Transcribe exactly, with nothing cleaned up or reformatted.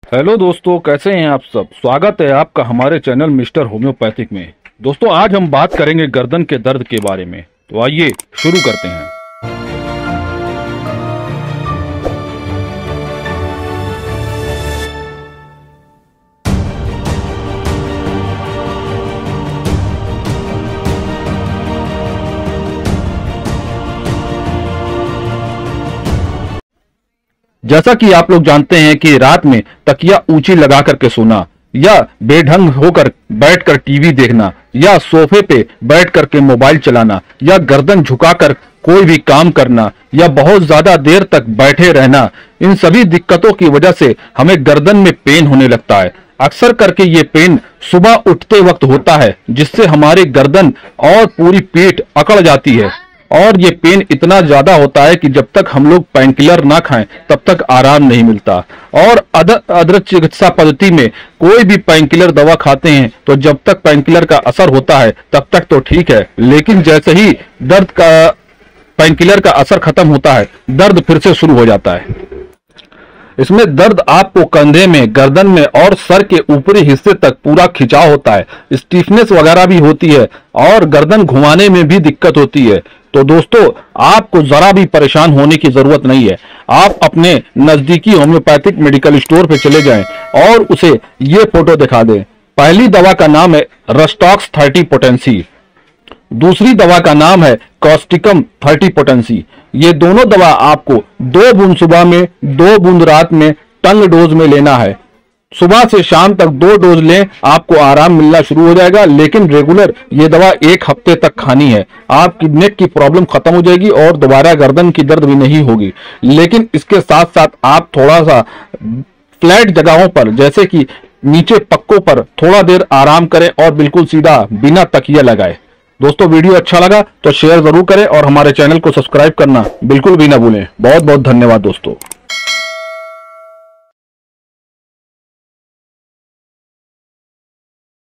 Hello दोस्तों, कैसे हैं आप सब। स्वागत है आपका हमारे चैनल मिस्टर होम्योपैथिक में। दोस्तों, आज हम बात करेंगे गर्दन के दर्द के बारे में। तो आइए शुरू करते हैं। जैसा कि आप लोग जानते हैं कि रात में तकिया ऊंची लगा करके सोना, या बेढंग होकर बैठकर टीवी देखना, या सोफे पे बैठ करके मोबाइल चलाना, या गर्दन झुकाकर कोई भी काम करना, या बहुत ज्यादा देर तक बैठे रहना, इन सभी दिक्कतों की वजह से हमें गर्दन में पेन होने लगता है। अक्सर करके ये पेन सुबह उठते वक्त होता है, जिससे हमारी गर्दन और पूरी पीठ अकड़ जाती है। और ये पेन इतना ज्यादा होता है कि जब तक हम लोग पेन किलर ना खाएं तब तक आराम नहीं मिलता। और अदर अदर चिकित्सा पद्धति में कोई भी पेन किलर दवा खाते हैं तो जब तक पेन किलर का असर होता है तब तक तो ठीक है, लेकिन जैसे ही दर्द का पेन किलर का असर खत्म होता है, दर्द फिर से शुरू हो जाता है। इसमें दर्द आपको कंधे में, गर्दन में और सर के ऊपरी हिस्से तक पूरा खिंचाव होता है, स्टीफनेस वगैरह भी होती है और गर्दन घुमाने में भी दिक्कत होती है। तो दोस्तों, आपको जरा भी परेशान होने की जरूरत नहीं है। आप अपने नजदीकी होम्योपैथिक मेडिकल स्टोर पे चले जाएं और उसे ये फोटो दिखा दें। पहली दवा का नाम है रस्टॉक्स थर्टी पोटेंसी, दूसरी दवा का नाम है कॉस्टिकम थर्टी पोटेंसी। ये दोनों दवा आपको दो बूंद सुबह में, दो बूंद रात में टंग डोज में लेना है। सुबह से शाम तक दो डोज लें, आपको आराम मिलना शुरू हो जाएगा। लेकिन रेगुलर ये दवा एक हफ्ते तक खानी है। आपकी नेक की प्रॉब्लम खत्म हो जाएगी और दोबारा गर्दन की दर्द भी नहीं होगी। लेकिन इसके साथ साथ आप थोड़ा सा फ्लैट जगहों पर, जैसे कि नीचे पक्कों पर थोड़ा देर आराम करें और बिल्कुल सीधा बिना तकिया लगाए। दोस्तों, वीडियो अच्छा लगा तो शेयर जरूर करें और हमारे चैनल को सब्सक्राइब करना बिल्कुल भी ना भूलें। बहुत बहुत धन्यवाद दोस्तों।